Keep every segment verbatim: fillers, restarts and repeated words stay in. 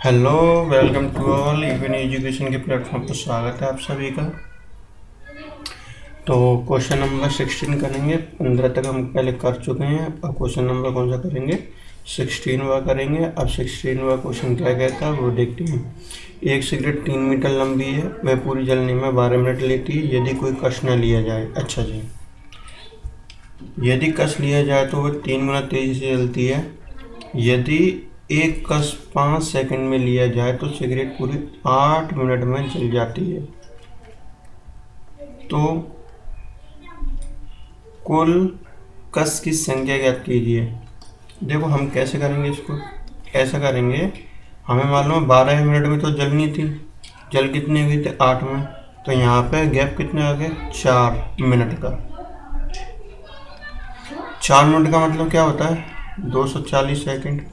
Hello, welcome to all even education के platform पर स्वागत है आप सभी का। तो क्वेश्चन नंबर सिक्सटीन करेंगे। पंद्रह तक हम पहले कर चुके हैं। अब क्वेश्चन नंबर कौन सा करेंगे? सिक्सटीनवा करेंगे। अब सिक्सटीनवा क्वेश्चन क्या कहता है वो देखते हैं। एक सिगरेट तीन मीटर लंबी है, वह पूरी जलने में बारह मिनट लेती है यदि कोई कश न लिया जाए। अच्छा जी, यदि कश लिया जाए तो वह तीन गुना तेजी से जलती है। यदि एक कश पाँच सेकंड में लिया जाए तो सिगरेट पूरी आठ मिनट में जल जाती है। तो कुल कश की संख्या ज्ञात कीजिए। देखो हम कैसे करेंगे इसको, ऐसा करेंगे। हमें मालूम है बारह मिनट में तो जलनी थी, जल कितने हुई थे? आठ में। तो यहाँ पे गैप कितने आ गए? चार मिनट का। चार मिनट का मतलब क्या होता है? दो सौ चालीस सेकंड।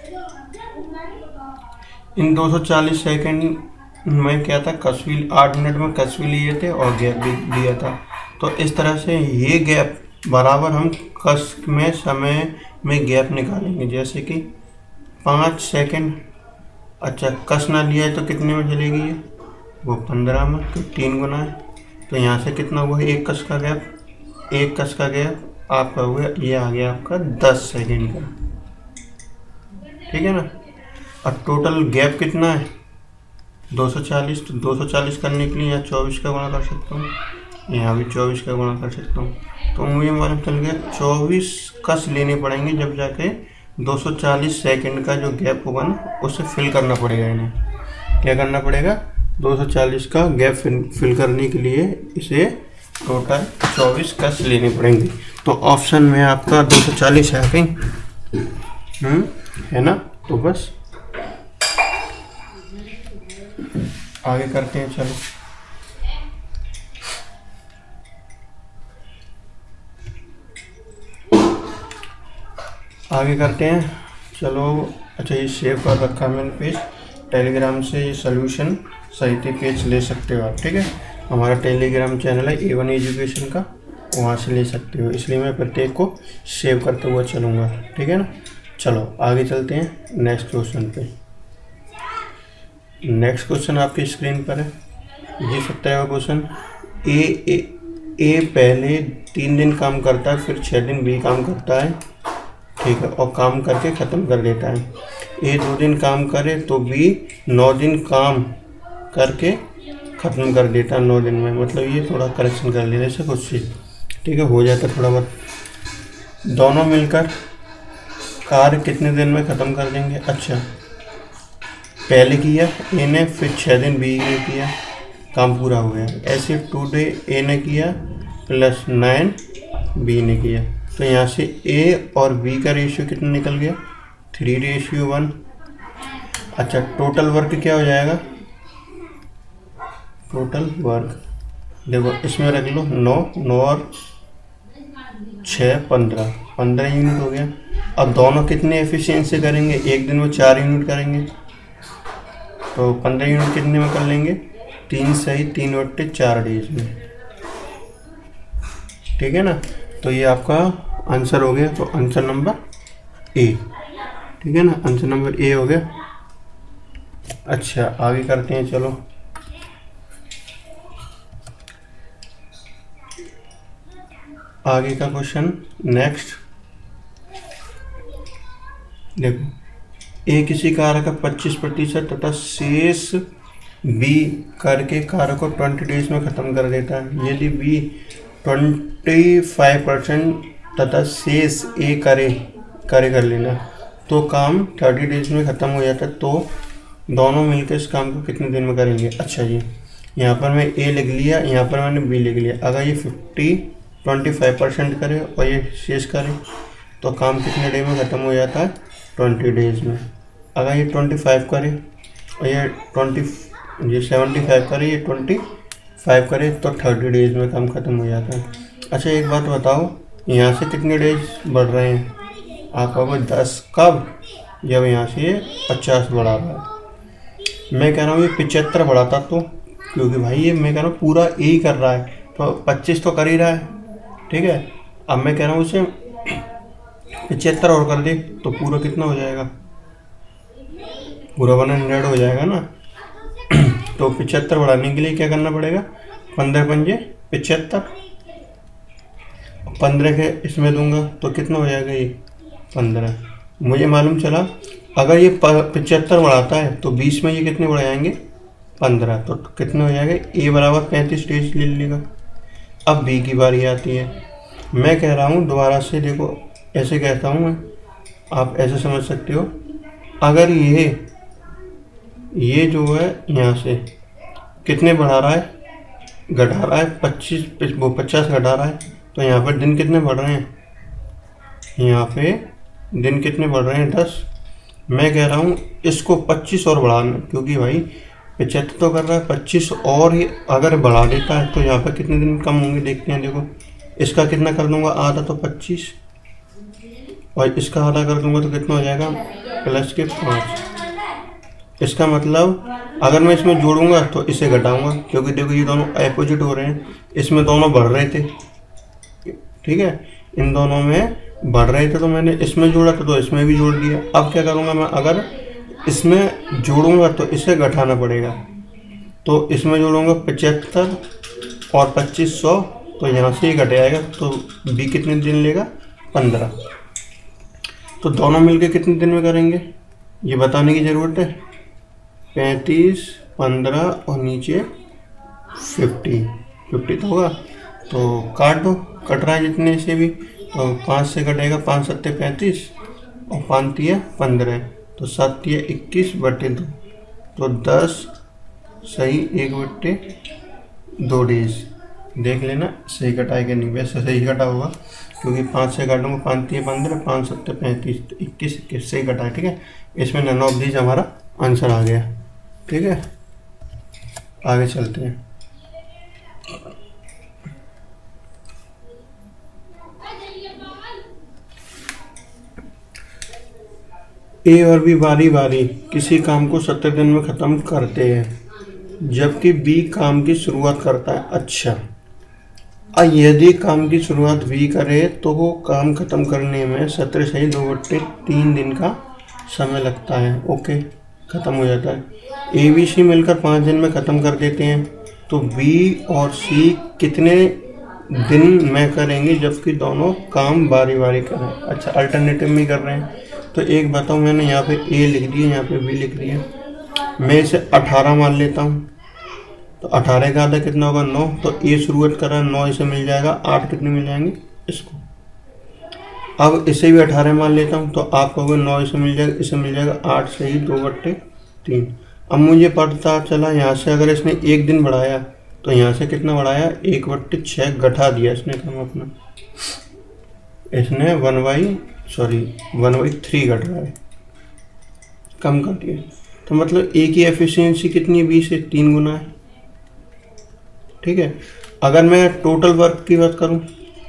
इन दो सौ चालीस सेकंड में क्या था? कस्वी आठ मिनट में कस्वी लिए थे और गैप भी दिया था। तो इस तरह से ये गैप बराबर हम कस में समय में गैप निकालेंगे। जैसे कि पाँच सेकंड। अच्छा, कस ना लिया है तो कितने में चलेगी ये? वो पंद्रह में, तो तीन गुना है। तो यहाँ से कितना हुआ? एक कस का गैप। एक कस का गैप आपका हुआ, ये आ गया आपका दस सेकंड का। ठीक है ना। और टोटल गैप कितना है? दो सौ चालीस। तो दो सौ चालीस करने के लिए यहाँ चौबीस का गुणा कर सकता हूँ, यहाँ भी चौबीस का गुणा कर सकता हूँ। तो मुझे मालूम चल गया चौबीस कस लेने पड़ेंगे जब जाके दो सौ चालीस सेकंड का जो गैप होगा ना उसे फिल करना पड़ेगा। इन्हें क्या करना पड़ेगा? दो सौ चालीस का गैप फिल, फिल करने के लिए इसे टोटल चौबीस कस लेने पड़ेंगे। तो ऑप्शन में आपका दो सौ चालीस है कहीं, हम्म है ना। तो बस आगे करते हैं। चलो आगे करते हैं। चलो अच्छा, ये सेव कर रखा है मैंने पेज। टेलीग्राम से ये सोल्यूशन सहित पेज ले सकते हो आप। ठीक है, हमारा टेलीग्राम चैनल है ए वन एजुकेशन का, वहाँ से ले सकते हो। इसलिए मैं प्रत्येक को सेव करते हुए चलूँगा। ठीक है ना। चलो आगे चलते हैं नेक्स्ट क्वेश्चन पे। नेक्स्ट क्वेश्चन आपकी स्क्रीन पर है। ये सत्ताईसवां क्वेश्चन। ए ए ए पहले तीन दिन काम करता है, फिर छः दिन बी काम करता है। ठीक है, और काम करके ख़त्म कर देता है। ए दो दिन काम करे तो बी नौ दिन काम करके ख़त्म कर देता है नौ दिन में। मतलब ये थोड़ा करेक्शन कर लेने से कुछ चीज़ ठीक है हो जाता है थोड़ा बहुत। दोनों मिलकर कार्य कितने दिन में ख़त्म कर देंगे? अच्छा, पहले किया ए ने, फिर छः दिन बी ने किया, काम पूरा हो गया। ऐसे टू डे ए ने किया प्लस नाइन बी ने किया। तो यहाँ से ए और बी का रेशियो कितना निकल गया? Three ratio one. अच्छा, टोटल वर्क क्या हो जाएगा? टोटल वर्क देखो इसमें रख लो नौ, नौ और छः पंद्रह, पंद्रह यूनिट हो गया। अब दोनों कितने एफिशिएंसी से करेंगे? एक दिन में चार यूनिट करेंगे तो पंद्रह यूनिट कितने में कर लेंगे? तीन सही तीन बट्टे चार डेज में। ठीक है ना। तो ये आपका आंसर हो गया। तो आंसर नंबर ए। ठीक है ना, आंसर नंबर ए हो गया। अच्छा आगे करते हैं। चलो आगे का क्वेश्चन नेक्स्ट देखो। ए किसी कार्य का पच्चीस प्रतिशत तथा शेष बी करके कार्य को ट्वेंटी डेज में ख़त्म कर देता है। यदि बी ट्वेंटी फाइव परसेंट तथा शेष ए करे करे कर लेना तो काम थर्टी डेज में ख़त्म हो जाता है। तो दोनों मिलकर इस काम को कितने दिन में करेंगे? अच्छा जी, यहाँ पर मैं ए लिख लिया, यहाँ पर मैंने बी लिख लिया। अगर ये फिफ्टी ट्वेंटी फाइव परसेंट करे और ये शेष करे तो काम कितने डे में ख़त्म हो जाता है? ट्वेंटी डेज में। अगर ये ट्वेंटी फाइव करे और ये ट्वेंटी ये सेवेंटी फाइव करे, ये ट्वेंटी फाइव करे तो थर्टी डेज में काम ख़त्म हो जाता है। अच्छा एक बात बताओ, यहाँ से कितने डेज बढ़ रहे हैं? आप कहोगे दस। कब? जब यहाँ से ये पचास बढ़ा रहा है। मैं कह रहा हूँ ये पिचहत्तर बढ़ाता तो, क्योंकि भाई ये मैं कह रहा हूँ पूरा ए ही कर रहा है तो पच्चीस तो कर ही रहा है। ठीक है, अब मैं कह रहा हूँ उसे पचहत्तर और कर दे तो पूरा कितना हो जाएगा? पूरा वन हंड्रेड हो जाएगा ना। तो पिचहत्तर बढ़ाने के लिए क्या करना पड़ेगा, पंद्रह पंजे पिचहत्तर, पंद्रह के इसमें दूंगा तो कितना हो जाएगा ये पंद्रह। मुझे मालूम चला अगर ये पिचहत्तर बढ़ाता है तो बीस में ये कितने बढ़ जाएंगे पंद्रह, तो कितने हो जाएगा ए बराबर पैंतीस डेज ले लेगा। अब बी की बारी आती है। मैं कह रहा हूँ दोबारा से, देखो ऐसे कहता हूँ मैं, आप ऐसे समझ सकते हो। अगर ये ये जो है यहाँ से कितने बढ़ा रहा है, घटा रहा है, पच्चीस वो पचास घटा रहा है, तो यहाँ पर दिन कितने बढ़ रहे हैं, यहाँ पे दिन कितने बढ़ रहे हैं दस। मैं कह रहा हूँ इसको पच्चीस और बढ़ाना, क्योंकि भाई पचहत्तर तो कर रहा है, पच्चीस और ही अगर बढ़ा देता है तो यहाँ पर कितने दिन कम होंगे देखते हैं। देखो इसका कितना कर दूंगा आधा, तो पच्चीस, और इसका आधा कर दूंगा तो कितना हो जाएगा प्लस के पाँच। इसका मतलब अगर मैं इसमें जोड़ूंगा तो इसे घटाऊंगा, क्योंकि देखो ये दोनों अपोजिट हो रहे हैं, इसमें दोनों बढ़ रहे थे, ठीक है, इन दोनों में बढ़ रहे थे तो मैंने इसमें जोड़ा था तो इसमें भी जोड़ दिया। अब क्या करूंगा मैं, अगर इसमें जोड़ूंगा तो इसे घटाना पड़ेगा, तो इसमें जोड़ूंगा पचहत्तर और पच्चीस सौ, तो यहाँ से ही घट जाएगा, तो बी कितने दिन लेगा पंद्रह। तो दोनों मिलके कितने दिन में करेंगे ये बताने की ज़रूरत है। पैंतीस पंद्रह और नीचे फिफ्टी, फिफ्टी तो होगा, तो काट दो, कट रहा है जितने से भी, तो पाँच से कटेगा, पाँच सत्ते पैंतीस और पाँच तिया पंद्रह, तो सात तिया इक्कीस बटे दो, तो दस सही एक बटे दो डेज। देख लेना सही कटा है कि नहीं, वैसे सही कटा होगा क्योंकि पाँच से काटूंगा, पाँच तिया पंद्रह, पाँच सत्ते पैंतीस, तो इक्कीस इक्कीस सही कटा है, ठीक है। इसमें नन ऑफ दीज हमारा आंसर आ गया, ठीक है। आगे चलते हैं। ए और बी बारी बारी किसी काम को सत्तर दिन में ख़त्म करते हैं, जबकि बी काम की शुरुआत करता है। अच्छा, अब यदि काम की शुरुआत बी करे तो वो काम ख़त्म करने में सत्तर सही दो बट्टे तीन दिन का समय लगता है। ओके, ख़त्म हो जाता है। ए बी सी मिलकर पाँच दिन में ख़त्म कर देते हैं, तो बी और सी कितने दिन में करेंगे जबकि दोनों काम बारी बारी करें। अच्छा, अल्टरनेटिव में कर रहे हैं, तो एक बताऊँ, मैंने यहाँ पे ए लिख दिया, यहाँ पे बी लिख दिया, मैं इसे अठारह मान लेता हूँ, तो अठारह का आधा कितना होगा नौ, तो ए शुरुआत कर रहा है, नौ इसे मिल जाएगा, आठ कितने मिल जाएंगे इसको। अब इसे भी अठारह मान लेता हूँ, तो आप कहोगे नौ इसे मिल जाएगा, इसे मिल जाएगा आठ सही दो बट्टे तीन। अब मुझे पता चला यहाँ से अगर इसने एक दिन बढ़ाया तो यहाँ से कितना बढ़ाया, एक बट्टे छः घटा दिया इसने काम अपना, इसने one by sorry one by three घट रहा है, कम कर दिया। तो मतलब ए की एफिशिएंसी कितनी है, बी से तीन गुना है, ठीक है। अगर मैं टोटल वर्क की बात करूं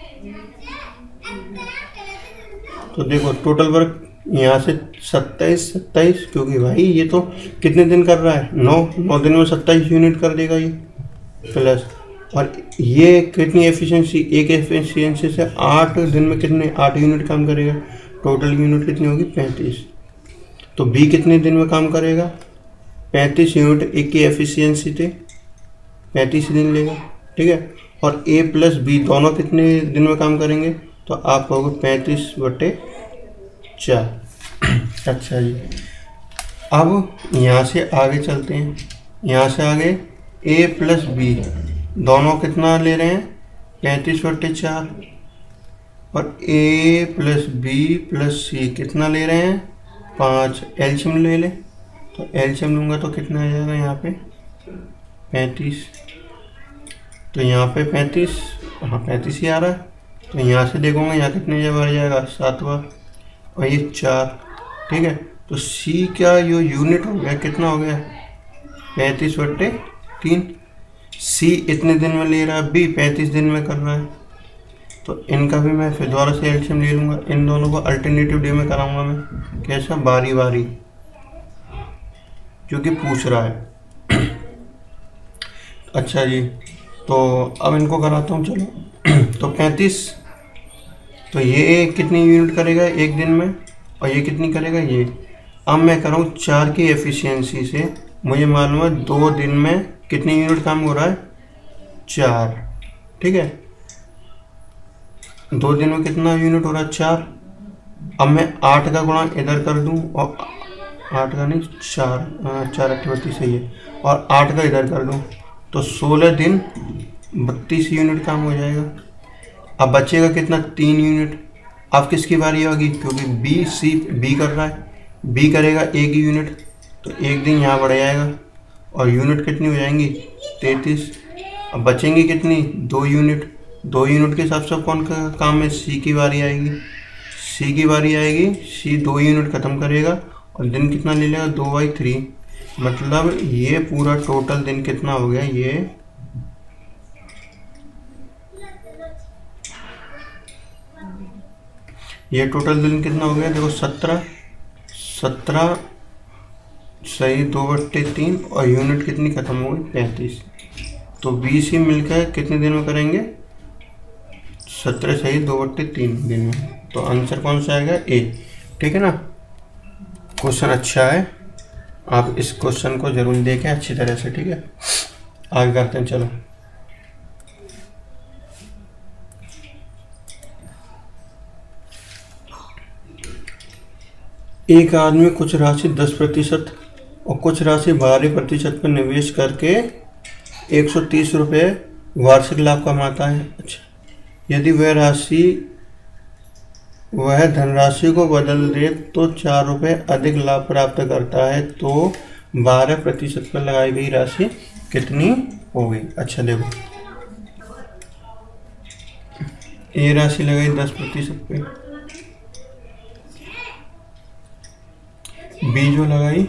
तो देखो टोटल वर्क यहाँ से सत्ताईस सत्ताईस, क्योंकि भाई ये तो कितने दिन कर रहा है, नौ नौ दिन में सत्ताईस यूनिट कर देगा ये, प्लस और ये कितनी एफिशिएंसी, एक एफिशिएंसी से आठ दिन में कितने आठ यूनिट काम करेगा, टोटल यूनिट कितनी होगी पैंतीस। तो बी कितने दिन में काम करेगा, पैंतीस यूनिट, एक की एफिशिएंसी थे पैंतीस दिन लेगा, ठीक है। और ए प्लस बी दोनों कितने दिन में काम करेंगे, तो आप कहोगे पैंतीस बटे चार। अच्छा जी, अब यहाँ से आगे चलते हैं। यहाँ से आगे ए प्लस बी दोनों कितना ले रहे हैं, पैंतीस बटे चार, और A plus B plus C कितना ले रहे हैं, पाँच। एलसीएम ले ले, तो एलसीएम लूँगा तो कितना आ जाएगा यहाँ पे पैंतीस, तो यहाँ पे पैंतीस, हाँ पैंतीस ही आ रहा है। तो यहाँ से देखूँगा यहाँ कितने जगह बढ़ जाएगा, सातवा, और ये चार, ठीक है। तो सी का जो यूनिट हो गया कितना हो गया, पैंतीस बट्टे तीन। सी इतने दिन में ले रहा है, बी पैंतीस दिन में कर रहा है, तो इनका भी मैं फिर दोबारा से एलसीएम ले लूँगा। इन दोनों को अल्टरनेटिव डे में कराऊंगा मैं, कैसा, बारी बारी, क्योंकि पूछ रहा है। अच्छा जी, तो अब इनको कराता हूँ, चलो। तो पैंतीस, तो ये कितनी यूनिट करेगा एक दिन में, और ये कितनी करेगा ये, अब मैं करूँ चार की एफिशिएंसी से, मुझे मालूम है दो दिन में कितनी यूनिट काम हो रहा है, चार। ठीक है, दो दिन में कितना यूनिट हो रहा है, चार। अब मैं आठ का गुणा इधर कर दूं, और आठ का नहीं चार, चार अट्ठे बत्तीस सही है, और आठ का इधर कर दूं तो सोलह दिन बत्तीस यूनिट काम हो जाएगा। अब बचेगा कितना, तीन यूनिट। अब किसकी बारी होगी, क्योंकि बी सी बी कर रहा है, बी करेगा एक यूनिट, तो एक दिन यहाँ बढ़ जाएगा और यूनिट कितनी हो जाएंगी, तैंतीस। अब बचेंगी कितनी, दो यूनिट। दो यूनिट के हिसाब से कौन का काम है, सी की बारी आएगी। सी की बारी आएगी, सी दो यूनिट ख़त्म करेगा और दिन कितना ले लेगा, दो बाई थ्री। मतलब ये पूरा टोटल दिन कितना हो गया, ये ये टोटल दिन कितना हो गया, देखो सत्रह, सत्रह सही दो बट्टे तीन, और यूनिट कितनी खत्म हो गई, पैंतीस। तो बीस ही मिलकर कितने दिन में करेंगे, सत्रह सही दो बट्टे तीन दिन में। तो आंसर कौन सा आएगा, ए। ठीक है ना, क्वेश्चन अच्छा है, आप इस क्वेश्चन को जरूर देखें अच्छी तरह से। ठीक है, आगे करते हैं, चलो। एक आदमी कुछ राशि दस प्रतिशत और कुछ राशि बारह प्रतिशत पर निवेश करके एक सौ तीस रुपये वार्षिक लाभ कमाता है। अच्छा, यदि वह राशि वह धनराशि को बदल दे तो चार रुपये अधिक लाभ प्राप्त करता है, तो बारह प्रतिशत पर लगाई गई राशि कितनी होगी। अच्छा देखो, ये राशि लगाई दस प्रतिशत पे, बी जो लगाई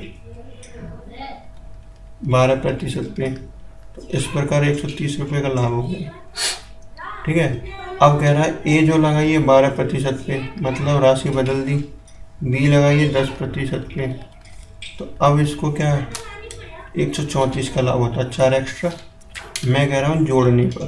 बारह प्रतिशत पे, तो इस प्रकार एक सौ तीस रुपये का लाभ हो गया। ठीक है, अब कह रहा है ए जो लगाई है बारह प्रतिशत पे, मतलब राशि बदल दी। बी लगाई है दस प्रतिशत पे, तो अब इसको क्या है, एक सौ चौंतीस का लाभ होता है, चार एक्स्ट्रा। मैं कह रहा हूँ जोड़ने पर,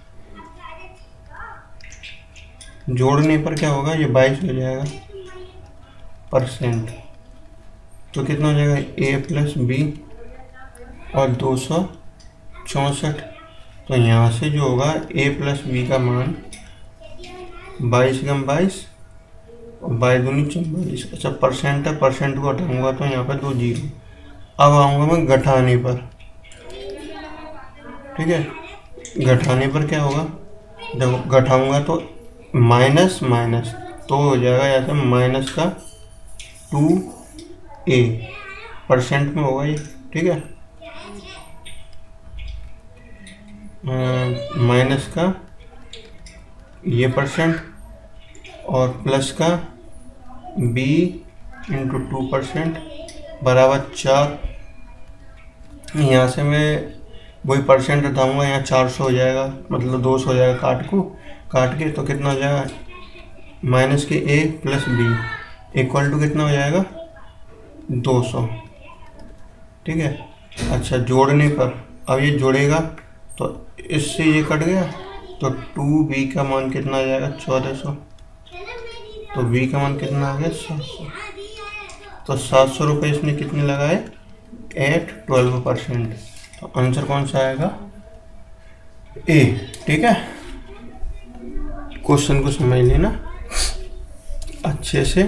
जोड़ने पर क्या होगा, ये बाईस हो जाएगा परसेंट। तो कितना हो जाएगा, ए प्लस बी और दो सौ चौंसठ। तो यहाँ से जो होगा ए प्लस बी का मान बाईस गम बाईस और बाईस दूनी चौवालीस। अच्छा, परसेंट है, परसेंट को हटाऊंगा तो यहाँ पर दो जीरो। अब आऊँगा मैं घटाने पर। ठीक है, घटाने पर क्या होगा, जब घटाऊंगा तो माइनस माइनस तो हो जाएगा यहाँ से माइनस का टू ए, परसेंट में होगा ये। ठीक है, माइनस का ये परसेंट और प्लस का बी इंटू टू परसेंट बराबर चार। यहाँ से मैं वही परसेंट हटाऊँगा, यहाँ चार सौ हो जाएगा, मतलब दो सौ हो जाएगा काट को काट के, तो कितना हो जाएगा, माइनस के A plus B equal to कितना हो जाएगा, दो सौ। ठीक है, अच्छा जोड़ने पर अब ये जोड़ेगा तो इससे ये कट गया, तो टू बी का मान कितना आ जाएगा, चौदह सौ। तो बी का मान कितना आ गया, सात सौ। तो सात सौ रुपये इसने कितने लगाए, एट ट्वेल्व परसेंट। तो आंसर कौन सा आएगा, ए। ठीक है, क्वेश्चन को समझ लेना अच्छे से,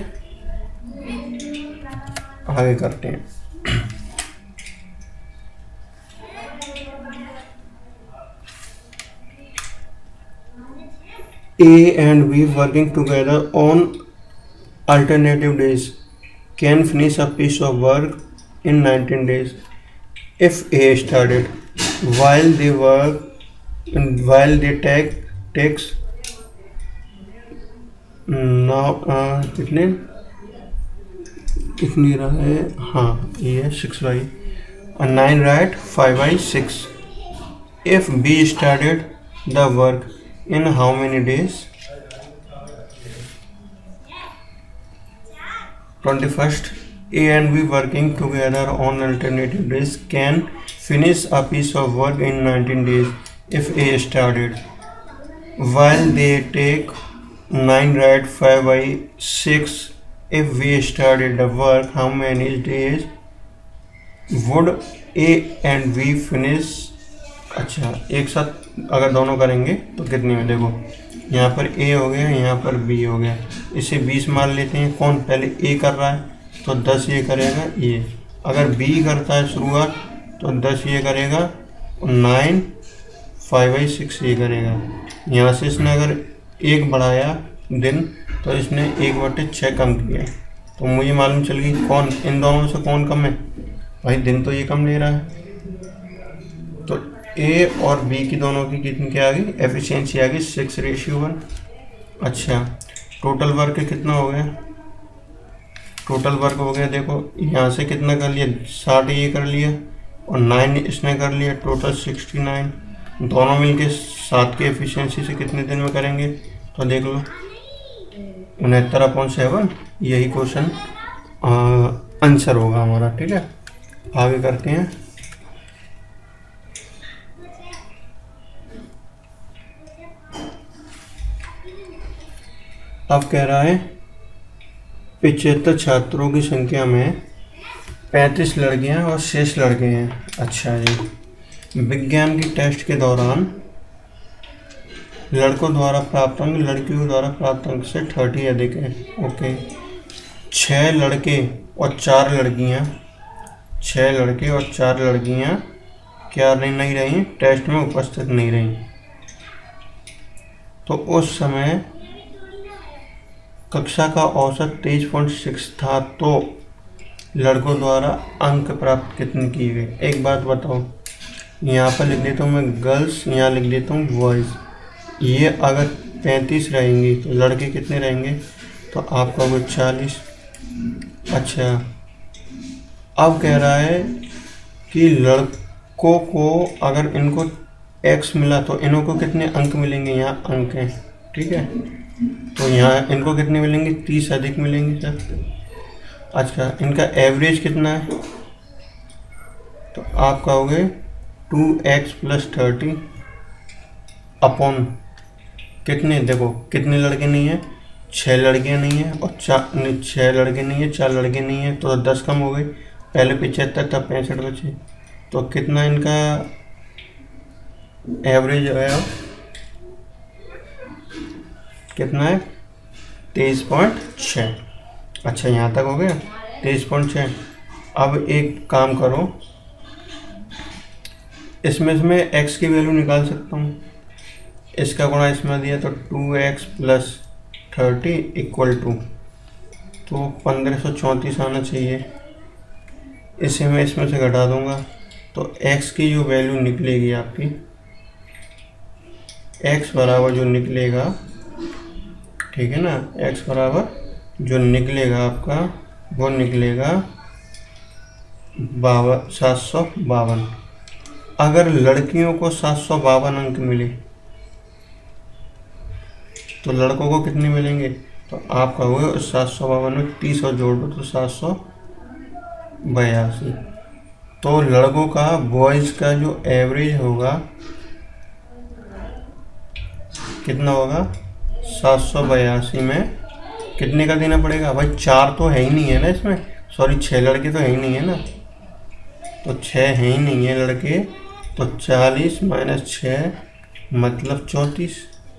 आगे करते हैं। A and B working together on alternative days can finish a piece of work in nineteen days. If A started while they work while they take takes now uh, कितने कितनी रहा है, हाँ ये six by nine right five by six. If B started the work in how many days, twenty-first. A and B working together on alternative days can finish a piece of work in nineteen days if A started while they take nine right five by six if B started the work how many days would A and B finish. अच्छा, एक साथ अगर दोनों करेंगे तो कितने में, देखो यहाँ पर ए हो गया, यहाँ पर बी हो गया, इसे बीस मान लेते हैं। कौन पहले ए कर रहा है तो दस ये करेगा ये, अगर बी करता है शुरुआत तो दस ये करेगा और नाइन फाइव बाई सिक्स ये करेगा। यहाँ से इसने अगर एक बढ़ाया दिन तो इसने एक बटे छः कम किया, तो मुझे मालूम चल गई कौन इन दोनों से कौन कम है। भाई दिन तो ये कम ले रहा है, तो ए और बी की दोनों की कितनी क्या आ गई, एफिशिएंसी आ गई सिक्स रेशियो वन। अच्छा, टोटल वर्क कितना हो गया, टोटल वर्क हो गया, देखो यहाँ से कितना कर लिया, साठ ये कर लिया और नाइन इसने कर लिया, टोटल सिक्सटी नाइन। दोनों मिलके सात की एफिशिएंसी से कितने दिन में करेंगे, तो देख लो उनहत्तर अपॉन सेवन, यही क्वेश्चन आंसर होगा हमारा। ठीक है, आगे करते हैं। अब कह रहा है पिछहत्तर छात्रों की संख्या में पैंतीस लड़कियां और शेष लड़के हैं। अच्छा जी, विज्ञान की टेस्ट के दौरान लड़कों द्वारा प्राप्त अंक लड़कियों द्वारा प्राप्त अंक से थर्टी अधिक है। ओके, छः लड़के और चार लड़कियां, छः लड़के और चार लड़कियां क्या नहीं नहीं रही, टेस्ट में उपस्थित नहीं रही, तो उस समय कक्षा का औसत तेईस पॉइंट सिक्स था, तो लड़कों द्वारा अंक प्राप्त कितने किए गए। एक बात बताओ, यहाँ पर लिख देता हूँ मैं गर्ल्स, यहाँ लिख देता हूँ बॉयज़। ये अगर पैंतीस रहेंगी तो लड़के कितने रहेंगे, तो आपका वो चालीस। अच्छा, अब कह रहा है कि लड़कों को अगर इनको एक्स मिला तो इन्हों को कितने अंक मिलेंगे, यहाँ अंक हैं। ठीक है, तो यहाँ इनको कितने मिलेंगे, तीस अधिक मिलेंगे सर। अच्छा, इनका एवरेज कितना है, तो आप कहोगे two X plus thirty upon कितने, देखो कितने लड़के नहीं हैं, छः लड़कियाँ नहीं हैं और चार, छः लड़के नहीं हैं, चार लड़के नहीं हैं, तो दस कम हो गए। पहले पिछहत्तर तब पैंसठ बचे, तो कितना इनका एवरेज आया, कितना है, तेईस पॉइंट छः। अच्छा, यहाँ तक हो गया तेईस पॉइंट छः। अब एक काम करो, इसमें से मैं x की वैल्यू निकाल सकता हूँ, इसका गुणा इसमें दिया तो two X plus thirty equal to, तो पंद्रह सौ चौंतीस आना चाहिए। इसे मैं इसमें से घटा दूंगा तो x की जो वैल्यू निकलेगी आपकी, x बराबर जो निकलेगा, ठीक है ना, x बराबर जो निकलेगा आपका वो निकलेगा बावन सात सौ बावन। अगर लड़कियों को सात सौ बावन अंक मिले तो लड़कों को कितने मिलेंगे, तो आप कहोगे सात सौ बावन में तीस और जोड़ दो तो सात सौ बयासी। तो लड़कों का बॉयज़ का जो एवरेज होगा कितना होगा, सात सौ बयासी में कितने का देना पड़ेगा, भाई चार तो है ही नहीं है ना इसमें, सॉरी छः लड़के तो है ही नहीं है ना, तो छः है ही नहीं है लड़के, तो चालीस माइनस छः मतलब चौंतीस।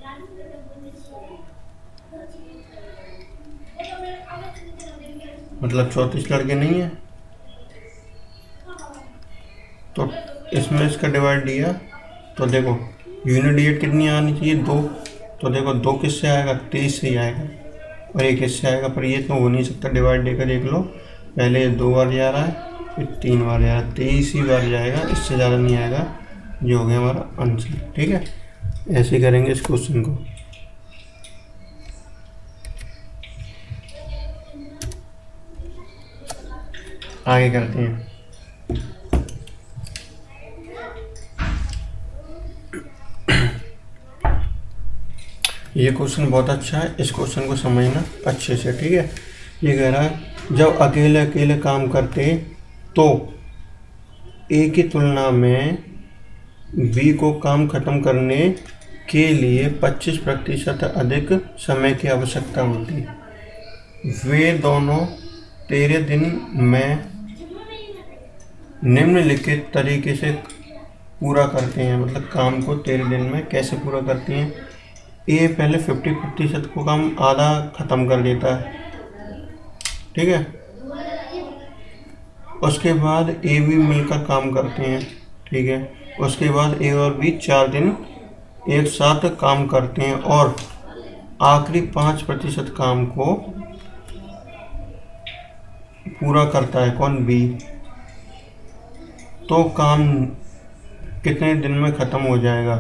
मतलब चौंतीस लड़के नहीं है, तो इसमें इसका डिवाइड दिया तो देखो यूनिट डिजिट कितनी आनी चाहिए, दो, तो देखो दो किससे आएगा, तेईस से ही आएगा, और एक किससे आएगा, पर ये तो हो नहीं सकता, डिवाइड देकर देख लो, पहले दो बार जा रहा है फिर तीन बार जा रहा है, तेईस ही बार जाएगा, इससे ज़्यादा नहीं आएगा, जो हो गया हमारा आंसर। ठीक है, ऐसे करेंगे इस क्वेश्चन को। आगे करते हैं। ये क्वेश्चन बहुत अच्छा है, इस क्वेश्चन को समझना अच्छे से। ठीक है, ये कह रहा है जब अकेले अकेले काम करते तो ए की तुलना में बी को काम खत्म करने के लिए पच्चीस प्रतिशत अधिक समय की आवश्यकता होती है। वे दोनों तेरे दिन में निम्नलिखित तरीके से पूरा करते हैं। मतलब काम को तेरे दिन में कैसे पूरा करती हैं। ए पहले फिफ्टी प्रतिशत को काम आधा ख़त्म कर देता है, ठीक है। उसके बाद ए बी मिलकर काम करते हैं, ठीक है। उसके बाद ए और बी चार दिन एक साथ काम करते हैं और आखिरी पाँच प्रतिशत काम को पूरा करता है कौन, बी। तो काम कितने दिन में ख़त्म हो जाएगा।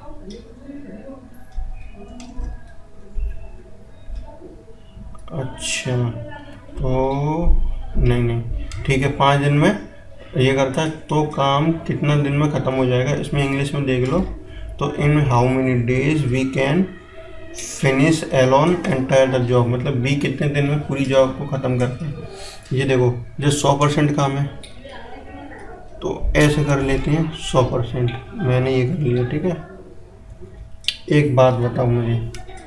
अच्छा, तो नहीं नहीं ठीक है, पाँच दिन में ये करता है। तो काम कितना दिन में ख़त्म हो जाएगा, इसमें इंग्लिश में देख लो। तो in how many days B can finish alone entire the job. मतलब बी कितने दिन में पूरी जॉब को ख़त्म करता है। ये देखो, जो सौ परसेंट काम है तो ऐसे कर लेते हैं सौ परसेंट। मैंने ये कर लिया, ठीक है। एक बात बताओ मुझे,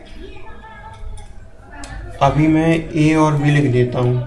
अभी मैं ए और बी लिख देता हूँ,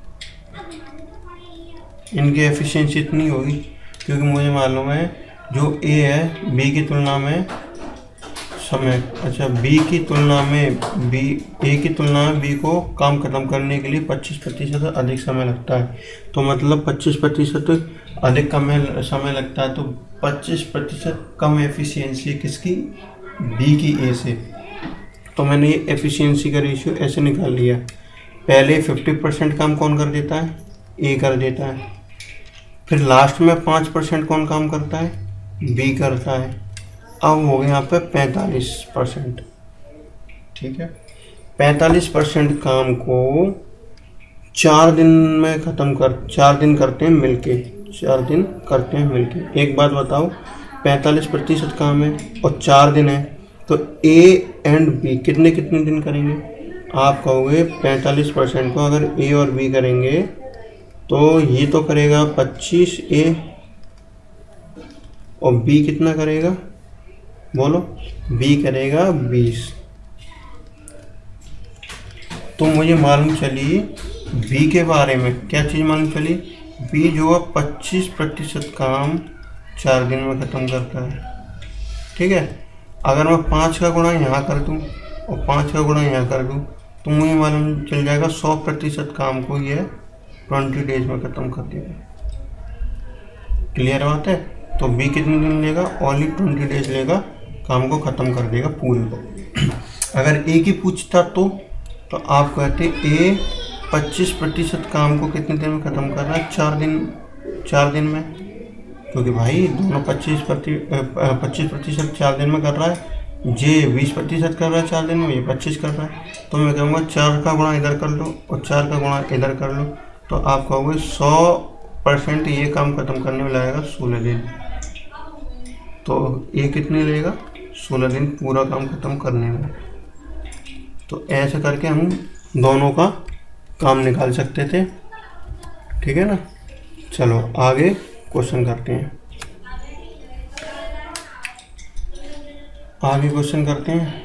इनकी एफिशिएंसी इतनी होगी क्योंकि मुझे मालूम है जो ए है बी की तुलना में समय, अच्छा बी की तुलना में बी ए की तुलना में बी को काम खत्म करने के लिए पच्चीस प्रतिशत अधिक समय लगता है। तो मतलब पच्चीस प्रतिशत अधिक कम समय लगता है, तो पच्चीस प्रतिशत कम एफिशिएंसी किसकी, बी की ए से। तो मैंने ये एफिशिएंसी का रेशियो ऐसे निकाल लिया। पहले फिफ्टी परसेंट काम कौन कर देता है, ए कर देता है। फिर लास्ट में पाँच परसेंट कौन काम करता है, बी करता है। अब हो गया यहाँ पे पैंतालीस परसेंट, ठीक है। पैंतालीस परसेंट काम को चार दिन में ख़त्म कर चार दिन करते हैं मिलके चार दिन करते हैं मिलके। एक बात बताओ, पैंतालीस प्रतिशत काम है और चार दिन है, तो ए एंड बी कितने कितने दिन करेंगे। आप कहोगे पैंतालीस परसेंट को अगर ए और बी करेंगे तो ये तो करेगा पच्चीस ए और बी कितना करेगा, बोलो, बी करेगा बीस। तो मुझे मालूम चली बी के बारे में क्या चीज़ मालूम चली, बी जो है पच्चीस प्रतिशत काम चार दिन में ख़त्म करता है, ठीक है। अगर मैं पाँच का गुणा यहाँ कर दूँ और पाँच का गुणा यहाँ कर दूँ तो मुझे मालूम चल जाएगा सौ प्रतिशत काम को ये ट्वेंटी डेज में ख़त्म कर देगा। क्लियर बात है। तो बी कितने दिन लेगा, ओनली ट्वेंटी डेज लेगा, काम को ख़त्म कर देगा पूरे को। अगर ए की पूछता तो तो आप कहते ए पच्चीस प्रतिशत काम को कितने दिन में ख़त्म कर रहा है, चार दिन चार दिन में, क्योंकि भाई दोनों पच्चीस प्रति पच्चीस प्रतिशत चार दिन में कर रहा है, जे बीस प्रतिशत कर रहा है चार दिन में, ये पच्चीस कर रहा है। तो मैं कहूँगा चार का गुणा इधर कर लो और चार का गुणा इधर कर लो, तो आप कहोगे सौ परसेंट ये काम ख़त्म करने में लगेगा सोलह दिन। तो ये कितने लेगा, सोलह दिन पूरा काम ख़त्म करने में। तो ऐसे करके हम दोनों का काम निकाल सकते थे, ठीक है ना। चलो आगे क्वेश्चन करते हैं आगे क्वेश्चन करते हैं।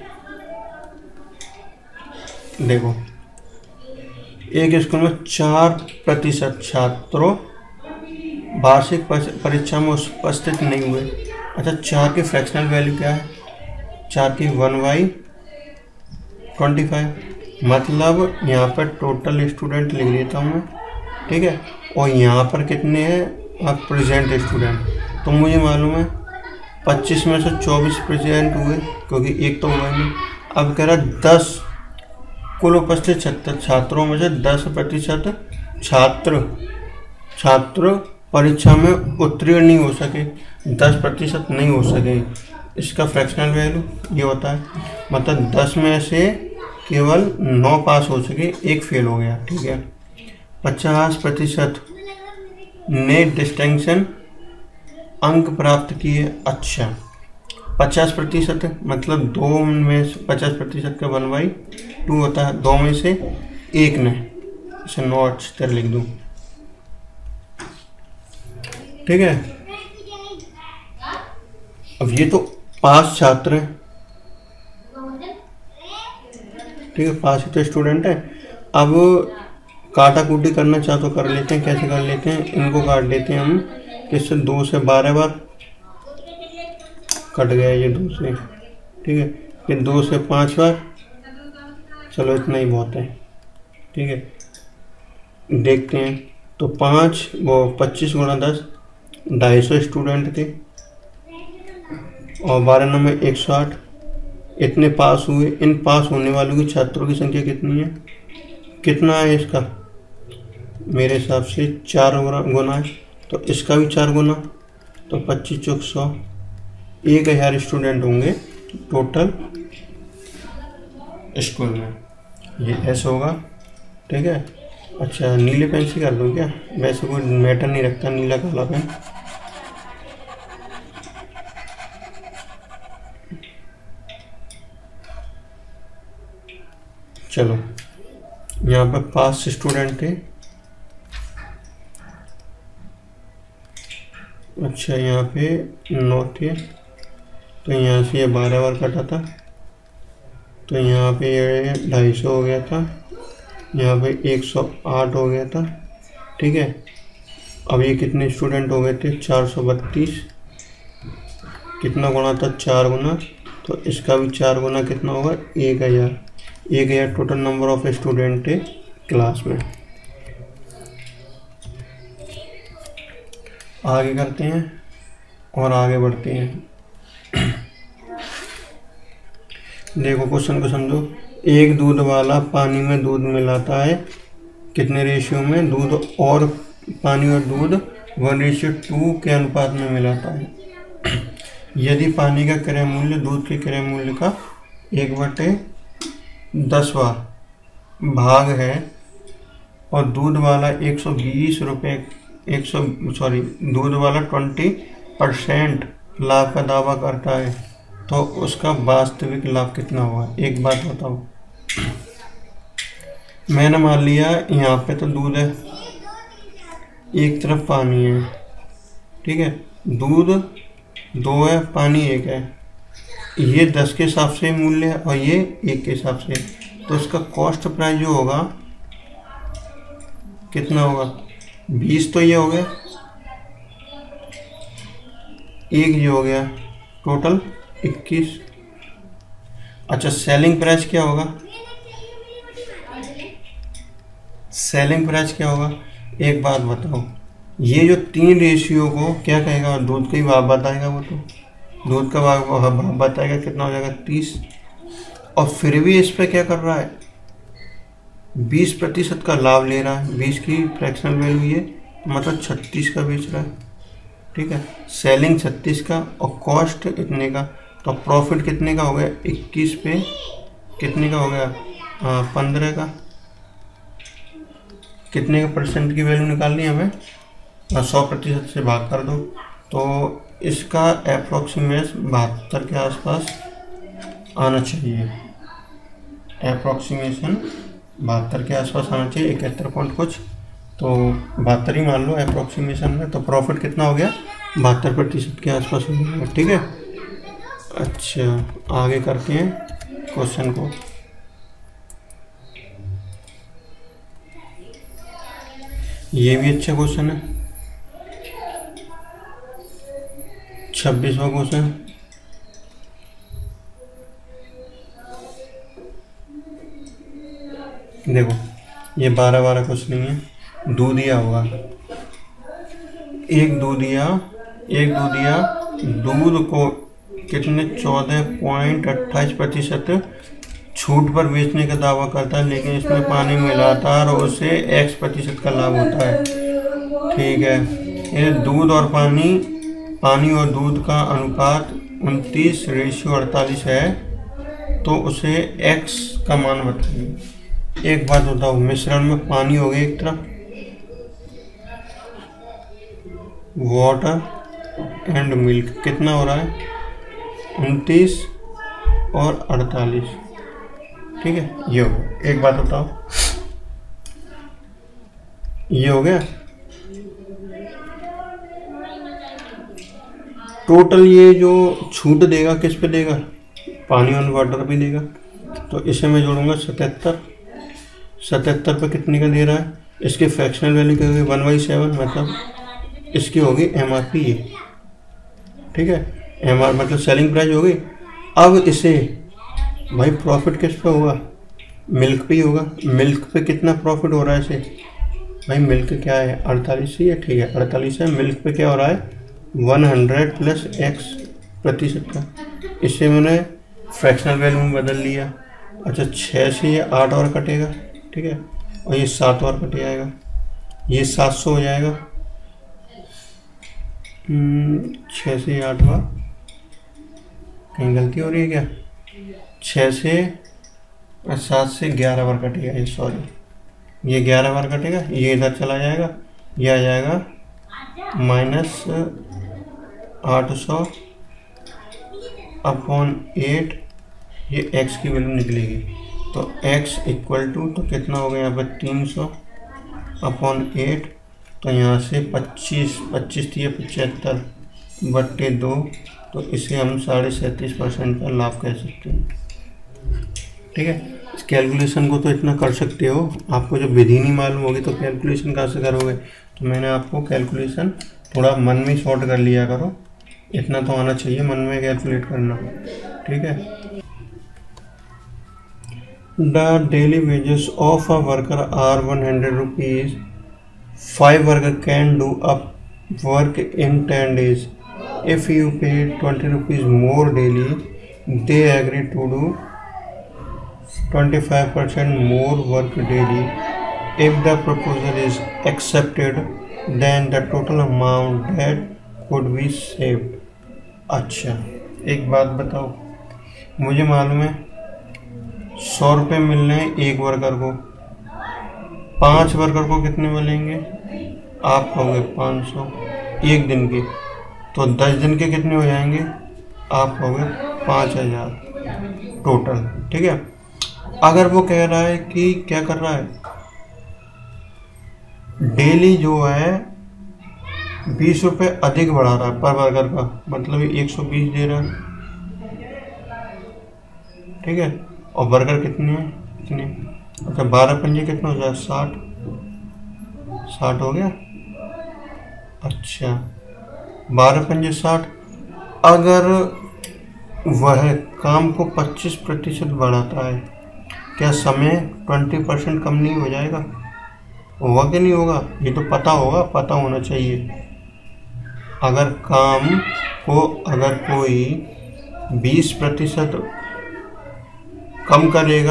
देखो, एक स्कूल में चार प्रतिशत छात्रों वार्षिक परीक्षा में उपस्थित नहीं हुए। अच्छा, चार की फ्रैक्शनल वैल्यू क्या है, चार की वन बाई ट्वेंटी फाइव। मतलब यहाँ पर टोटल स्टूडेंट लिख देता हूँ मैं, ठीक है। और यहाँ पर कितने हैं, आप प्रेजेंट स्टूडेंट। तो मुझे मालूम है पच्चीस में से चौबीस प्रेजेंट हुए क्योंकि एक तो हुआ नहीं। अब कह रहा दस कुल उपस्थित छात्रों में से दस प्रतिशत छात्र छात्र परीक्षा में उत्तीर्ण नहीं हो सके, दस प्रतिशत नहीं हो सके। इसका फ्रैक्शनल वैल्यू ये होता है, मतलब दस में से केवल नौ पास हो सके, एक फेल हो गया, ठीक है। पचास प्रतिशत ने डिस्टिंक्शन अंक प्राप्त किए। अच्छा, पचास प्रतिशत मतलब दो में पचास प्रतिशत का वन बाई टू होता है, दो में से एक ने, इसे नौ अक्षर लिख दूँ, ठीक है। अब ये तो पास छात्र हैं, ठीक है, पास ही तो स्टूडेंट है। अब काटा कूटी करना चाहो तो कर लेते हैं। कैसे कर लेते हैं, इनको काट लेते हैं हम किससे, दो से बारह बार कट गया ये दो से, ठीक है। फिर दो से पाँच बार, चलो इतना ही बहुत है, ठीक है। देखते हैं तो पाँच वो पच्चीस गुणा दस, ढाई सौ स्टूडेंट थे और बारह नंबर एक सौ आठ, इतने पास हुए। इन पास होने वालों की छात्रों की संख्या कितनी है, कितना है इसका, मेरे हिसाब से चार गुना है, तो इसका भी चार गुना, तो पच्चीस चौक सौ, एक हज़ार स्टूडेंट होंगे टोटल स्कूल में। ये ऐसा होगा, ठीक है। अच्छा नीले पेन से कर दूँ क्या, वैसे कोई मैटर नहीं रखता नीला काला पेन। चलो यहाँ पर पास स्टूडेंट थे, अच्छा यहाँ पे नौ थे, तो यहाँ से ये बारह बार कटा था, तो यहाँ पे ये ढाई सौ हो गया था, यहाँ पे एक सौ आठ हो गया था, ठीक है। अब ये कितने स्टूडेंट हो गए थे, चार सौ बत्तीस, कितना गुना था, चार गुना, तो इसका भी चार गुना कितना होगा, एक हज़ार। एक हज़ार टोटल नंबर ऑफ स्टूडेंट है क्लास में। आगे करते हैं और आगे बढ़ते हैं। देखो क्वेश्चन को समझो। एक दूध वाला पानी में दूध मिलाता है, कितने रेशियो में, दूध और पानी और दूध वन रेशियो टू के अनुपात में मिलाता है। यदि पानी का क्रय मूल्य दूध के क्रय मूल्य का एक बटे दसवां भाग है और दूध वाला एक सौ बीस रुपये एक सौ सॉरी दूध वाला ट्वेंटी परसेंट लाभ का दावा करता है, तो उसका वास्तविक लाभ कितना हुआ। एक बात बताओ, मैंने मान लिया यहाँ पे तो दूध है, एक तरफ पानी है, ठीक है, दूध दो है, पानी एक है, ये दस के हिसाब से मूल्य है और ये एक के हिसाब से, तो इसका कॉस्ट प्राइस जो होगा कितना होगा, बीस तो ये हो गया, एक ये हो गया, टोटल इक्कीस। अच्छा सेलिंग प्राइस क्या होगा, सेलिंग प्राइस क्या होगा, एक बात बताओ, ये जो तीन रेशियो को क्या कहेगा, दूध का ही भाव बताएगा, वो तो दूध का भाव बताएगा, कितना हो जाएगा तीस, और फिर भी इस पे क्या कर रहा है, बीस प्रतिशत का लाभ ले रहा है, बीस की फ्रैक्शनल वैल्यू ये मतलब छत्तीस का बेच रहा है, ठीक है, सेलिंग छत्तीस का और कॉस्ट इतने का, तो प्रॉफिट कितने का हो गया, इक्कीस पे कितने का हो गया, हाँ पंद्रह का, कितने का परसेंट की वैल्यू निकालनी है हमें, सौ प्रतिशत से भाग कर दो, तो इसका अप्रोक्सीमेशन बहत्तर के आसपास आना चाहिए, अप्रोक्सीमेशन बहत्तर के आसपास आना चाहिए, इकहत्तर पॉइंट कुछ, तो बहत्तर ही मान लो अप्रोक्सीमेशन में, तो प्रॉफिट कितना हो गया, बहत्तर प्रतिशत के आसपास हो गया, ठीक है। अच्छा आगे करते हैं क्वेश्चन को। ये भी अच्छा क्वेश्चन है, छब्बीसवां क्वेश्चन, देखो ये बारह बारह कुछ नहीं है, दूधिया होगा, एक दूधिया एक दूधिया दूध को कितने चौदह पॉइंट अट्ठाईस प्रतिशत छूट पर बेचने का दावा करता है, लेकिन इसमें पानी मिलाता है और उसे एक्स प्रतिशत का लाभ होता है, ठीक है। ये दूध और पानी पानी और दूध का अनुपात उनतीस रेशियो अड़तालीस है, तो उसे एक्स का मान बताइए। एक बात बताओ, मिश्रण में पानी हो गया एक तरफ, वाटर एंड मिल्क, कितना हो रहा है उनतीस और अड़तालीस, ठीक है, ये हो गया। एक बात बताओ, ये हो गया टोटल, ये जो छूट देगा किस पे देगा, पानी और वाटर पे देगा, तो इसे मैं जोड़ूंगा सतहत्तर, सतहत्तर पे कितने का दे रहा है, इसकी फ्रैक्शनल वैल्यू क्या होगी, वन बाई सेवन, मतलब इसकी होगी एम आर पी ये, ठीक है, एम आर मतलब सेलिंग प्राइस होगी। अब इसे भाई प्रॉफिट किस पे होगा, मिल्क पे ही होगा। मिल्क पे कितना प्रॉफिट हो रहा है इसे, भाई मिल्क क्या है अड़तालीस ही है, ठीक है अड़तालीस है। मिल्क पे क्या हो रहा है वन हंड्रेड प्लस एक्स प्रतिशत का, इससे मैंने फ्रैक्शनल वैल्यू में बदल लिया। अच्छा छः से ये आठ और कटेगा, ठीक है, और ये सात और कट जाएगा, ये सात सौ हो जाएगा। छः से आठ बार कहीं गलती हो रही है क्या, छः से सात से ग्यारह बार कटेगा ये, सॉरी ये ग्यारह बार कटेगा, ये इधर चला जाएगा, ये आ जाएगा माइनस आठ सौ अपॉन एट, ये x की वैल्यू निकलेगी। तो x इक्वल टू तो कितना हो गया यहाँ पर तीन सौ अपॉन एट, तो यहाँ से पच्चीस पच्चीस दिए पचहत्तर बट्टे दो, तो इसे हम साढ़े सैंतीस परसेंट का लाभ कह सकते हैं, ठीक है। इस कैलकुलेशन को तो इतना कर सकते हो, आपको जब विधि नहीं मालूम होगी तो कैलकुलेशन कहाँ से करोगे। तो मैंने आपको कैलकुलेशन थोड़ा मन में शॉर्ट कर लिया करो, इतना तो आना चाहिए मन में कैलकुलेट करना, ठीक है। The daily wages of a worker are one hundred rupees. Five worker can do up work in ten days. If you pay twenty rupees more daily, they agree to do twenty-five percent more work daily. If the proposal is accepted, then the total amount that could be saved. अच्छा एक बात बताओ, मुझे मालूम है सौ रुपये मिल रहे हैं एक वर्कर को, पांच वर्कर को कितने मिलेंगे, आप कहोगे पाँच सौ एक दिन के, तो दस दिन के कितने हो जाएंगे, आप कहोगे पाँच हजार टोटल, ठीक है। अगर वो कह रहा है कि क्या कर रहा है, डेली जो है बीस रुपये अधिक बढ़ा रहा है पर वर्कर का, मतलब एक सौ बीस दे रहा है, ठीक है, और बर्गर कितने हैं कितने, अच्छा बारह पंजे कितना हो जाए साठ, साठ हो गया, अच्छा बारह पंजे साठ। अगर वह काम को पच्चीस प्रतिशत बढ़ाता है, क्या समय ट्वेंटी परसेंट कम नहीं हो जाएगा, होगा कि नहीं होगा, ये तो पता होगा, पता होना चाहिए। अगर काम को अगर कोई बीस प्रतिशत कम करेगा,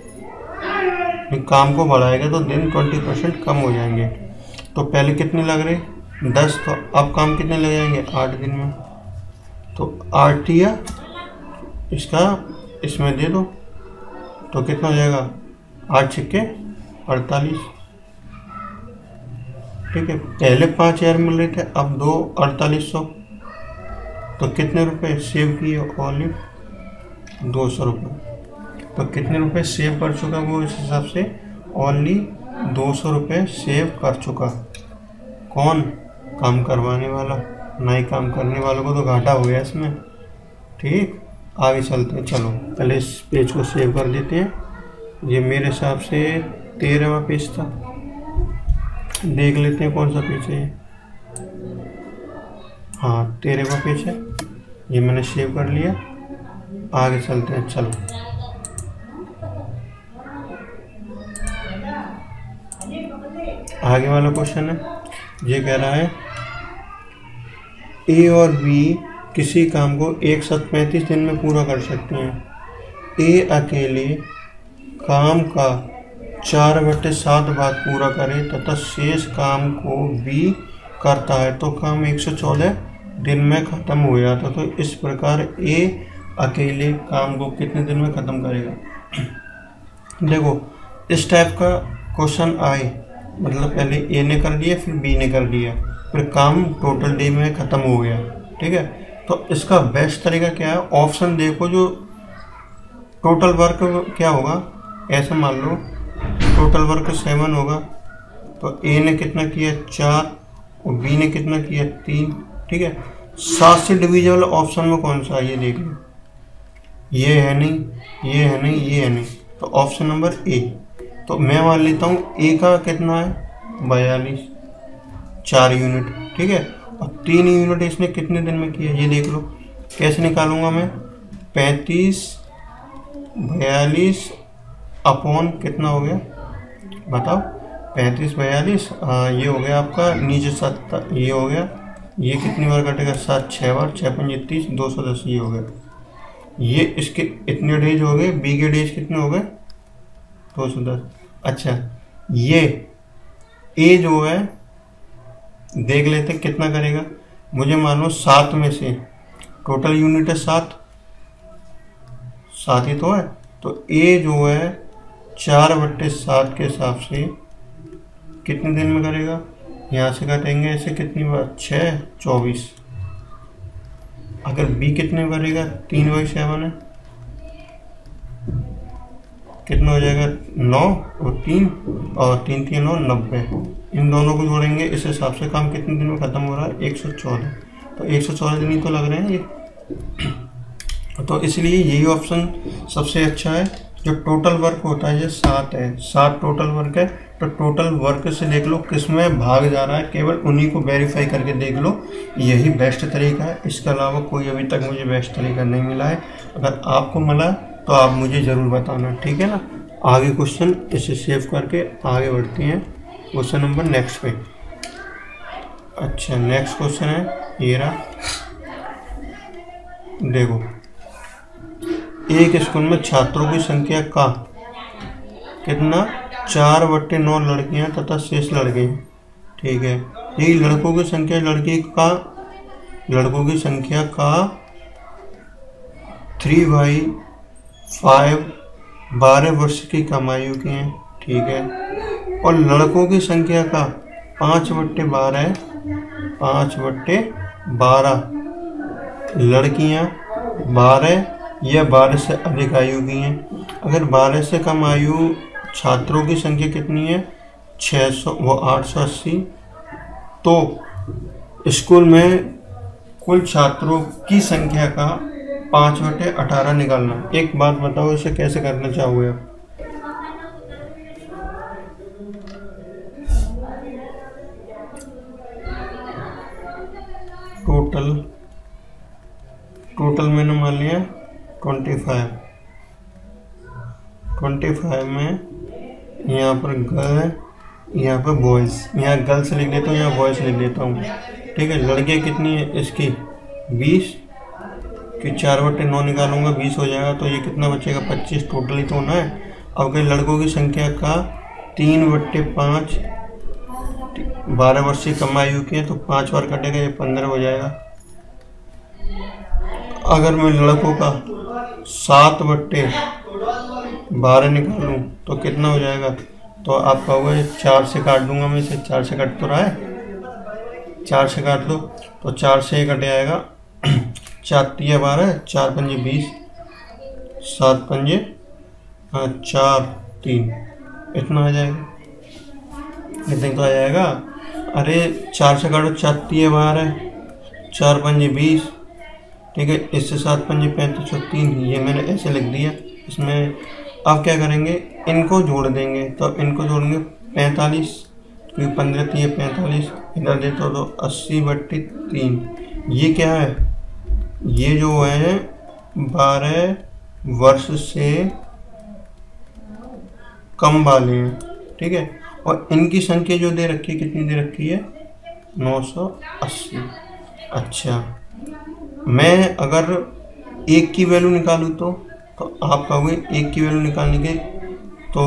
काम को बढ़ाएगा तो दिन ट्वेंटी परसेंट कम हो जाएंगे। तो पहले कितने लग रहे दस, तो अब काम कितने लग जाएंगे आठ दिन में, तो आठ या इसका इसमें दे दो तो कितना हो जाएगा आठ छिक्के अड़तालीस, ठीक है। पहले पाँच हज़ार मिल रहे थे, अब दो अड़तालीस सौ, तो कितने रुपए सेव किए, ओनली दो सौ रुपये। तो कितने रुपए सेव कर चुका वो, इस हिसाब से ओनली दो सौ रुपये सेव कर चुका। कौन, काम करवाने वाला, नहीं काम करने वालों को तो घाटा हो गया इसमें, ठीक। आगे चलते हैं, चलो पहले इस पेज को सेव कर देते हैं। ये मेरे हिसाब से तेरहवां पेज था, देख लेते हैं कौन सा पेज है। हाँ तेरहवां पेज है, ये मैंने सेव कर लिया। आगे चलते हैं, चलो आगे वाला क्वेश्चन है, ये कह रहा है ए और बी किसी काम को एक साथ पैंतीस दिन में पूरा कर सकते हैं। ए अकेले काम का चार बटे सात भाग पूरा करे तथा शेष काम को बी करता है तो काम एक सौ चौदह दिन में ख़त्म हो जाता। तो इस प्रकार ए अकेले काम को कितने दिन में ख़त्म करेगा। देखो इस टाइप का क्वेश्चन आए, मतलब पहले ए ने कर दिया फिर बी ने कर दिया, फिर काम टोटल डे में ख़त्म हो गया, ठीक है। तो इसका बेस्ट तरीका क्या है, ऑप्शन देखो जो टोटल वर्क क्या होगा, ऐसा मान लो टोटल वर्क सेवन होगा, तो ए ने कितना किया चार और बी ने कितना किया तीन, ठीक है। सात से डिविजिबल ऑप्शन में कौन सा है ये देख लो, ये है नहीं, ये है नहीं, ये है नहीं, तो ऑप्शन नंबर ए तो मैं मान लेता हूँ ए का कितना है बयालीस, चार यूनिट, ठीक है। और तीन यूनिट इसने कितने दिन में किया ये देख लो। कैसे निकालूंगा मैं, पैंतीस बयालीस अपॉन कितना हो गया बताओ, पैंतीस बयालीस, ये हो गया आपका नीचे सत्तर, ये हो गया, ये कितनी बार कटेगा सात, छः बार, छः पंजे तीस, दो सौ दस, ये हो गया। ये इसके इतने डेज हो गए, बी के डेज कितने हो गए दो सौ दस। अच्छा ये ए जो है देख लेते कितना करेगा, मुझे मानो सात में से टोटल यूनिट है सात, सात ही तो है, तो ए जो है चार बट्टे सात के हिसाब से कितने दिन में करेगा, यहाँ से काटेंगे ऐसे कितनी बार, छः, चौबीस। अगर बी कितने में करेगा, तीन बाई सेवन है, कितना हो जाएगा नौ, और तीन और तीन तीन नौ, नब्बे। इन दोनों को जोड़ेंगे, इस हिसाब से काम कितने दिन में ख़त्म हो रहा है, एक सौ चौदह। तो एक सौ चौदह दिन ही तो लग रहे हैं ये। तो इसलिए यही ऑप्शन सबसे अच्छा है। जो टोटल वर्क होता है ये सात है, सात टोटल वर्क है। तो टोटल वर्क से देख लो किसमें भाग जा रहा है, केवल उन्हीं को वेरीफाई करके देख लो, यही बेस्ट तरीका है। इसके अलावा कोई अभी तक मुझे बेस्ट तरीका नहीं मिला है। अगर आपको मिला तो आप मुझे ज़रूर बताना, ठीक है ना। आगे क्वेश्चन इसे सेव करके आगे बढ़ते हैं क्वेश्चन नंबर नेक्स्ट पे। अच्छा नेक्स्ट क्वेश्चन है ये रहा, देखो एक स्कूल में छात्रों की संख्या का कितना, चार बट्टे नौ लड़कियां तथा शेष लड़के हैं, ठीक है। यही लड़कों की संख्या, लड़की का लड़कों की संख्या का थ्री बाई फाइव बारह वर्ष की कम आयु के हैं, ठीक है। और लड़कों की संख्या का पाँच बट्टे बारह, पाँच बट्टे बारह, लड़कियां बारह या बारह से अधिक आयु की हैं। अगर बारह से कम आयु छात्रों की संख्या कितनी है, छः सौ, वो आठ सौ अस्सी। तो स्कूल में कुल छात्रों की संख्या का पाँच बटे अठारह निकालना। एक बात बताओ इसे कैसे करना चाहोगे आप, टोटल टोटल मैंने मान लिया ट्वेंटी फाइव, ट्वेंटी फाइव में यहाँ पर गर्ल, यहाँ पर बॉयज़, यहाँ गर्ल्स लिख देता हूँ, यहाँ बॉयज़ लिख देता हूँ, ठीक है। लड़कियाँ कितनी है इसकी बीस, कि चार बट्टे नौ निकालूंगा बीस हो जाएगा, तो ये कितना बचेगा पच्चीस, टोटल ही तो होना है। अब अगर लड़कों की संख्या का तीन बट्टे पाँच, बारह वर्ष से कम आयु की है तो पाँच बार कटेगा, ये पंद्रह हो जाएगा। अगर मैं लड़कों का सात बट्टे बारह निकालूं तो कितना हो जाएगा, तो आप कहोगे चार से काट दूंगा मैं इसे, चार से कट तो रहा है, चार से काट दो, तो चार से कट जाएगा, चार तिया बारह, चार पंजे बीस, सात पंजे चार तीन, इतना आ जाएगा, इतने तो आ जाएगा। अरे चार से काटो, चार तिया बारह, चार पंजे बीस, ठीक है, इससे सात पंजे पैंतीस और तीन, ये मैंने ऐसे लिख दिया। इसमें अब क्या करेंगे, इनको जोड़ देंगे, तो इनको जोड़ेंगे पैंतालीस, क्योंकि पंद्रह तीन पैंतालीस, इधर देते हो तो अस्सी बट्टी तीन। ये क्या है, ये जो है बारह वर्ष से कम वाले हैं, ठीक है। और इनकी संख्या जो दे रखी है, कितनी दे रखी है, नौ सौ अस्सी। अच्छा मैं अगर एक की वैल्यू निकालूँ तो तो आप कहोगे एक की वैल्यू निकालने के तो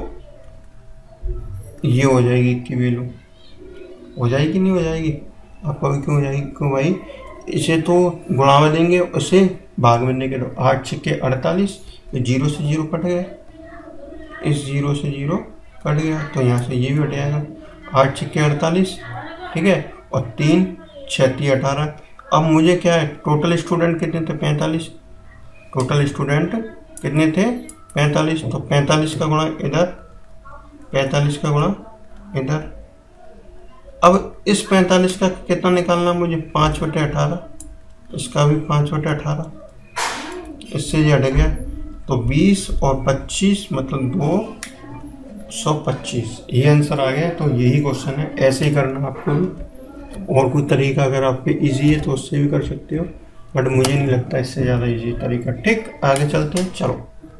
ये हो जाएगी, एक की वैल्यू हो जाएगी, नहीं हो जाएगी, आप कहोगे क्यों हो जाएगी, क्यों भाई, इसे तो गुणा में देंगे, उसे भाग में देंगे, तो आठ छक्के अड़तालीस, तो जीरो से जीरो कट गए, इस जीरो से जीरो कट गया, तो यहाँ से ये भी हट जाएगा, आठ छक्के अड़तालीस, ठीक है। और तीन छत्तीस अठारह। अब मुझे क्या है, टोटल स्टूडेंट कितने थे, पैंतालीस, टोटल स्टूडेंट कितने थे पैंतालीस, तो पैंतालीस का गुणा इधर, पैंतालीस का गुणा इधर। अब इस पैंतालीस का कितना निकालना मुझे, पाँच बटे अठारह, इसका भी पाँच बटे अठारह, इससे ये हट गया, तो बीस और पच्चीस मतलब दो, सौ पच्चीस, ये आंसर आ गया। तो यही क्वेश्चन है, ऐसे ही करना आपको भी। और कोई तरीका अगर आप पे ईजी है तो उससे भी कर सकते हो, बट मुझे नहीं लगता इससे ज़्यादा ईजी तरीका। ठीक, आगे चलते हैं। चलो,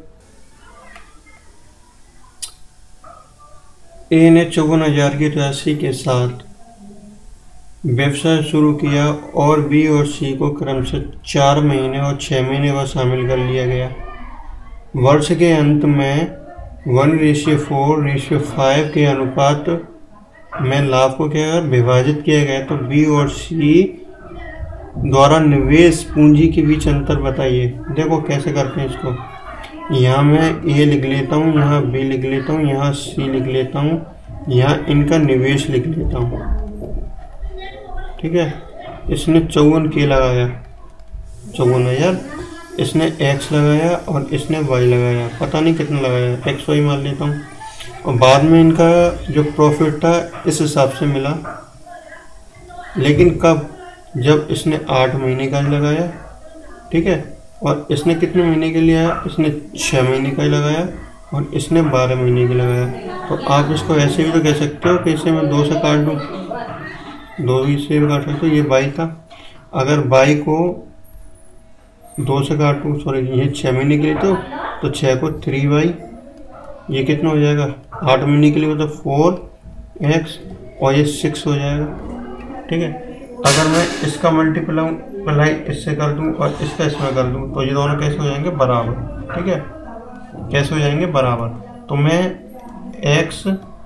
ए ने चौवन हजार की राशि के साथ व्यवसाय शुरू किया और बी और सी को क्रमशः चार महीने और छः महीने बाद शामिल कर लिया गया। वर्ष के अंत में one ratio four ratio five के अनुपात में लाभ को क्या विभाजित किया गया। तो बी और सी द्वारा निवेश पूंजी के बीच अंतर बताइए। देखो कैसे करते हैं इसको। यहाँ मैं ए लिख लेता हूँ, यहाँ बी लिख लेता हूँ, यहाँ सी लिख लेता हूँ, यहाँ इनका निवेश लिख लेता हूँ। ठीक है, इसने चौवन के लगाया, चौवन हजार, इसने एक्स लगाया और इसने वाई लगाया, पता नहीं कितना लगाया, एक्स वाई मान लेता हूँ। और बाद में इनका जो प्रॉफिट था इस हिसाब से मिला, लेकिन कब, जब इसने आठ महीने का लगाया। ठीक है, और इसने कितने महीने के लिए आया, इसने छः महीने का ही लगाया और इसने बारह महीने के लगाया। तो आप इसको ऐसे भी तो कह सकते हो कि इसे मैं दो से काट दूँ, दो ही से काट सकते हो। ये बाई था, अगर बाई को दो से काटूँ, सॉरी ये छः महीने के लिए तो तो छः को थ्री बाई, ये कितना हो जाएगा, आठ महीने के लिए तो फोर एक्स और ये सिक्स हो जाएगा। ठीक है, अगर मैं इसका मल्टीप्लाई इससे कर दूं और इसका इसमें कर दूं तो ये दोनों कैसे हो जाएंगे, बराबर। ठीक है, कैसे हो जाएंगे, बराबर। तो मैं x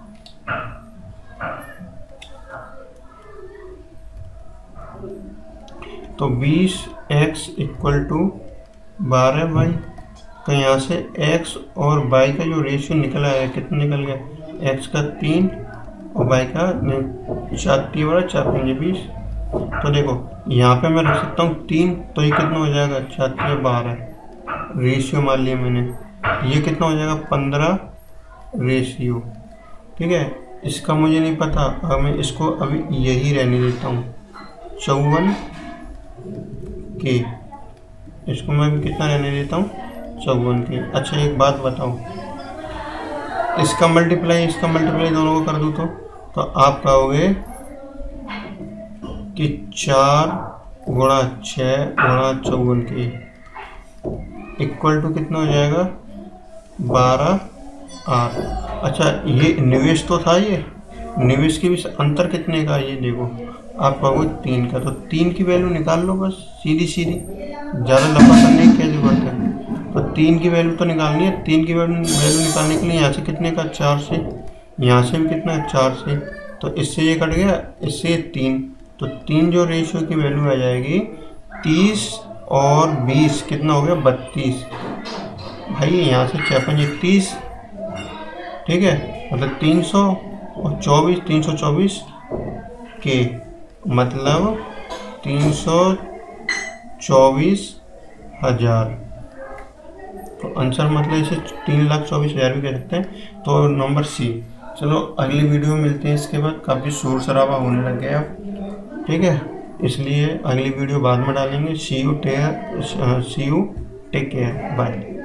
तो बीस एक्स इक्वल टू बारह बाई, तो यहाँ से x और बाई का जो रेशियो निकला है, कितना निकल गया, x का तीन और बाई का चार, तीन बड़ा चार पंजे बीस। तो देखो यहाँ पे मैं रख सकता हूँ तीन, तो ये कितना हो जाएगा, चार तीन बारह, रेशियो मान लिया मैंने। ये कितना हो जाएगा, पंद्रह रेशियो। ठीक है, इसका मुझे नहीं पता, अब मैं इसको अभी यही रहने देता हूँ, चौवन के, इसको मैं भी कितना रहने देता हूँ, चौवन के। अच्छा एक बात बताओ, इसका मल्टीप्लाई इसका मल्टीप्लाई दोनों को कर दूँ तो तो आप कहोगे कि चार गुणा छः गुणा चौवन के इक्वल टू कितना हो जाएगा, बारह आठ। अच्छा ये निवेश तो था, ये निवेश के बीच अंतर कितने का, ये देखो आप कहोगे तीन का, तो तीन की वैल्यू निकाल लो बस, सीधी सीधी, ज़्यादा लंबा करने की क्या जरूरत है। तो तीन की वैल्यू तो निकालनी है, तीन की वैल्यू निकालने के लिए यहाँ से कितने का, चार से, यहाँ से भी कितना है, चार से, तो इससे ये कट गया, इससे तीन, तो तीन जो रेशियो की वैल्यू आ जाएगी तीस और बीस कितना हो गया, बत्तीस। भाई यहाँ से छप्पन इकतीस, ठीक है, मतलब तीन सौ और चौबीस, तीन सौ चौबीस के, मतलब तीन सौ चौबीस हजार। तो आंसर मतलब इसे तीन लाख चौबीस हजार भी कह सकते हैं। तो नंबर सी। चलो अगली वीडियो में मिलते हैं। इसके बाद काफ़ी शोर शराबा होने लग गया अब, ठीक है, इसलिए अगली वीडियो बाद में डालेंगे। See you take see you take care, bye.